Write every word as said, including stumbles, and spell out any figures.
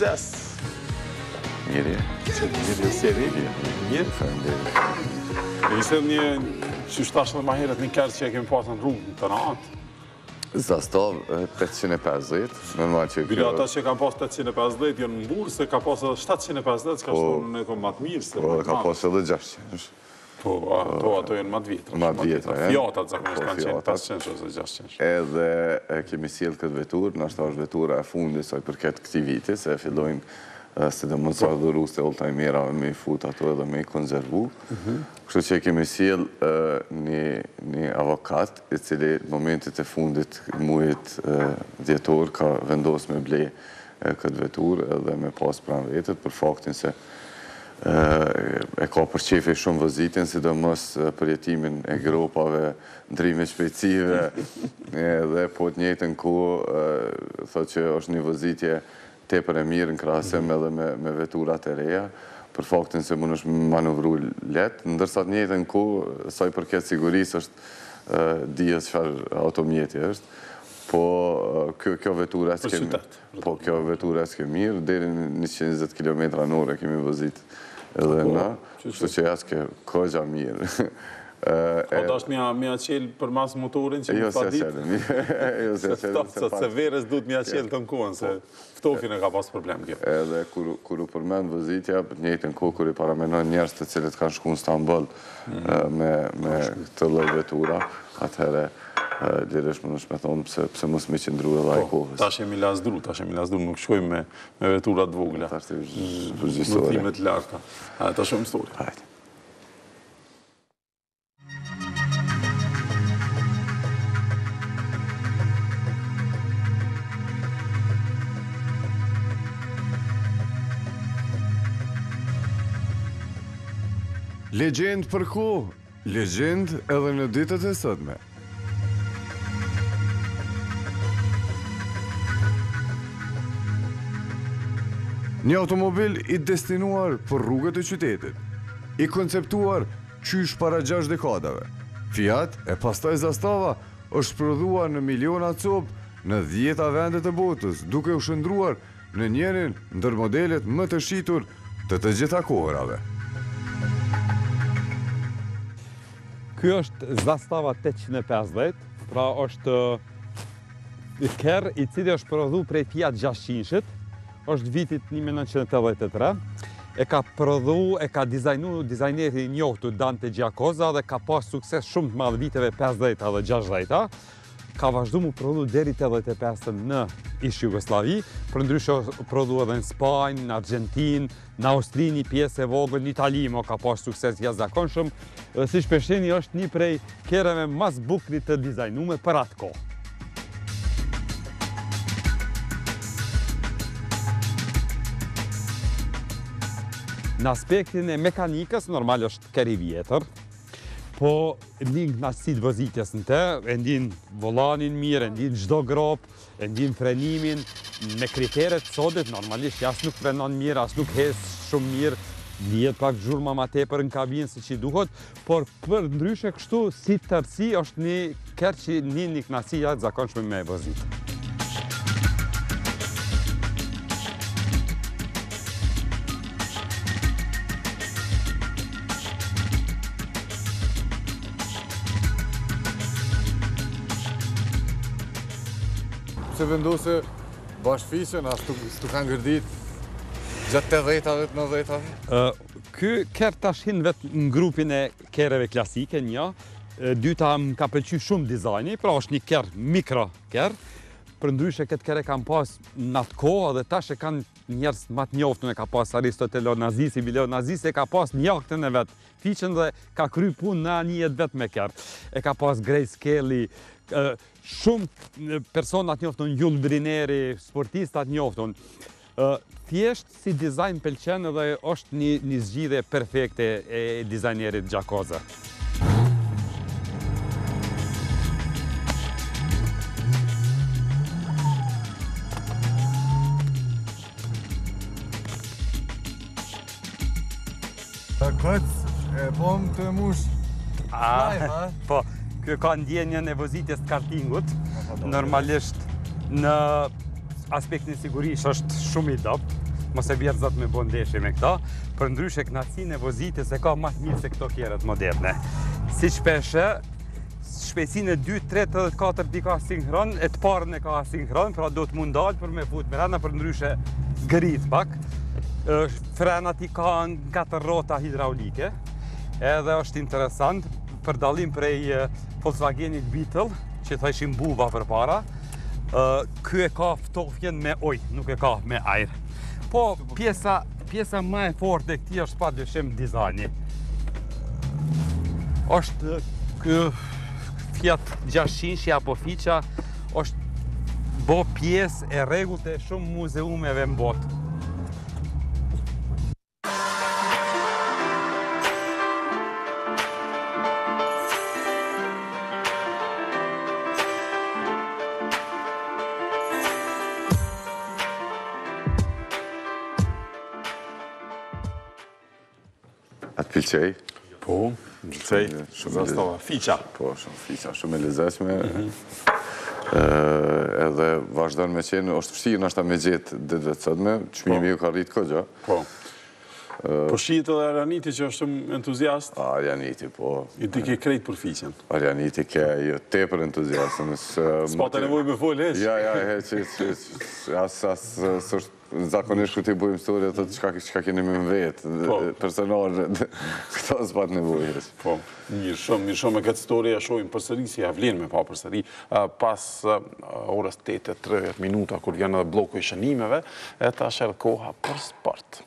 Succes! Mirë. Mirë, seri. Mirë. Faleminderit. Ishte një, që shtash edhe ma herët një kërë që e kemi pasë në rrugë në Tiranë. Zastav pesëqind e pesëdhjetë, normal që Bile ata që kanë pasë pesëqind e pesëdhjetë janë në burë, se ka pasë edhe shtatëqind e pesëdhjetë, që ka shtonë në e matë mirë. Po, ka pasë edhe gjashtëqind. Po, ato ato janë matë vjetra. Matë vjetra, e? Fjatat zakonisht kanë qenë pesëqind ose gjashtëqind. Edhe kemi sjellë këtë veturë, nashta është vetura e fundit saj përket këtij viti, se fillojnë se dhe mund sa dhuru se olltajmera me i fut ato edhe me i konzervu. Kështu që kemi sjellë një avokat, i cili në momentit e fundit mujit dhjetor ka vendos me ble këtë veturë edhe me pas pranë vetët, për faktin se e ka përqefi shumë vëzitin, sidomos përjetimin e gropave, ndrime shpejtësive, dhe po të njëjtën kohë thot që është një vëzitje tepër e mirë në krahasim edhe me veturat e reja, për faktin se mund është manuvru letë, ndërsa të njëjtën kohë saj përket sigurisë është dihet çfarë automjeti është, po kjo vetura po kjo vetura s'ke mirë, deri në njëqind e njëzet kilometra në orë kemi vëzit edhe na, kështu që jaske kogja mirë. Po da është mja qelë për mas motorin që më pa ditë? Se se verës du të mja qelë të në kohën, se ftofin e ka pas problem kjo. Edhe kur u përmend vëzitja, njëjtën kohë kur i paramenon njerëz të cilët kanë shku në Stamboll me këtë lloj vetura, atëherë lirisht më nëshme thonë pëse mos me qëndru edhe aj kohës. Ta shemi lasdru, ta shemi lasdru, nuk shkojmë me veturat vogla. Ta shemi përgjistore. Mëtimet larta. Ta shumë stori. Hajde. Legjend për kohë, legjend edhe në ditët e sotme. Një automobil i destinuar për rrugët e qytetit, i konceptuar qysh para gjashtë dekadave. Fiat e pastaj Zastava është prodhuar në miliona copë në dhjeta vendet e botës, duke u shndruar në njërin ndër modelet më të shitur të të gjitha kohërave. Ky është Zastava tetëqind e pesëdhjetë, pra është kerr i cili është prodhu prej Fiat gjashtëqind-shit, është vitit një mijë nëntëqind e tetëdhjetë e tre, e ka prodhu, e ka dizajnu dizajneri i njohtur Dante Giacosa dhe ka pas sukses shumë të madh viteve pesëdhjeta dhe gjashtëdhjeta. Ka vazhdu mu prodhu deri tetëdhjetë e pesë në ish Jugosllavi, përndryshe prodhu edhe në Spanjë, në Argjentinë, në Austri një pjesë e vogël, në Itali mo ka pas sukses jashtëzakonshëm. Si shpesheni është një prej kerreve mas bukrit të dizajnume për atë kohë. Në aspektin e mekanikës, normal është kerr i vjetër, po ndin knaqësitë vëzitjes në te, e ndin volanin mirë, e ndin çdo grop, e ndin frenimin, me kriteret sodit, normalisht as nuk frenon mirë, as nuk hes shumë mirë, ndihet pak zhurma ma tepër në kabinë si që duhet, por për ndryshe kështu, si tërësi, është një kerr që ndin një knaqësi jashtëzakonshme me vëzitë. Se vendose bashkëfiqen, as të kanë gërdit gjatë të dhjetave të nëntëdhjetave? Ky kerr tash hin vetë në grupin e kerreve klasike, një. Dyta më ka pëlqy shumë dizajni, pra është një kerr mikro kerr. Përndryshe këtë kerr e kanë pas në atë kohë dhe tash e kanë njerëz më të njoftun, e ka pas Aristotelo Nazisi, Bileo Nazisi, e ka pas një jahtën e vet, fiqen dhe ka kry punë në anijet vet me kerr. E ka pas Grace Kelly, shumë personat njoftun, Jules Brineri, sportistat njoftun. Thjesht si dizajn pëlqen edhe është një zgjidhje perfekte e dizajnerit Giacosa. Këtë e bom të mush live, ha? Po, kjo ka ndjenjën e vëzitjes të kartingut. Normalisht në aspektin sigurisht është shumë i dopt. mos e bjerë zot me bondeshe me këta, për ndryshe knacin e vozitës e ka ma të mirë se këto kjerët moderne. Si shpeshe, shpejtësinë e dy, tre, tre, katër di ka asinkron, e të parën e ka asinkron, pra do të mund dalë për me fut me rana, për ndryshe gërit pak. Frenat i ka në katër rota hidraulike, edhe është interesant, për dalim prej Volkswagenit Beetle, që të ishim buva për para, ky e ka ftofjen me oj, nuk e ka me ajrë. Po, pjesa, pjesa ma e forte e këti është pa dyshim dizajni. është ky Fiat gjashtëqind apo Fiqa, është bo pjesë e rregullt e shumë muzeumeve në botë. Atë pëlqej? Po, më pëlqej, zastava Fiqa. Po, shumë Fiqa, shumë e lezetshme. Edhe vazhdon me qenë, është fështirë nështë me gjetë dhe dhe të sëtme, çmimi ju ka rritë këgja. Po. Po shihet edhe Arjaniti që është shumë entuziast. Arjaniti, po. I di ke krejt për Fiqen. Arjaniti ke jo tepër entuziast. S'pa të nevoj me folë, heq? Ja, ja, heq, heq, as, as, sështë zakonisht ku t'i bujmë story, ato çka keni me më vetë, personal, këta s'pat nevoj, heq. Po, mirë shumë, mirë shumë me këtë story e shohim përsëri, si ja vlen me pa përsëri, pas orës tetë e tridhjetë minuta, kur janë edhe bloku i shënimeve, e tash është koha për sport.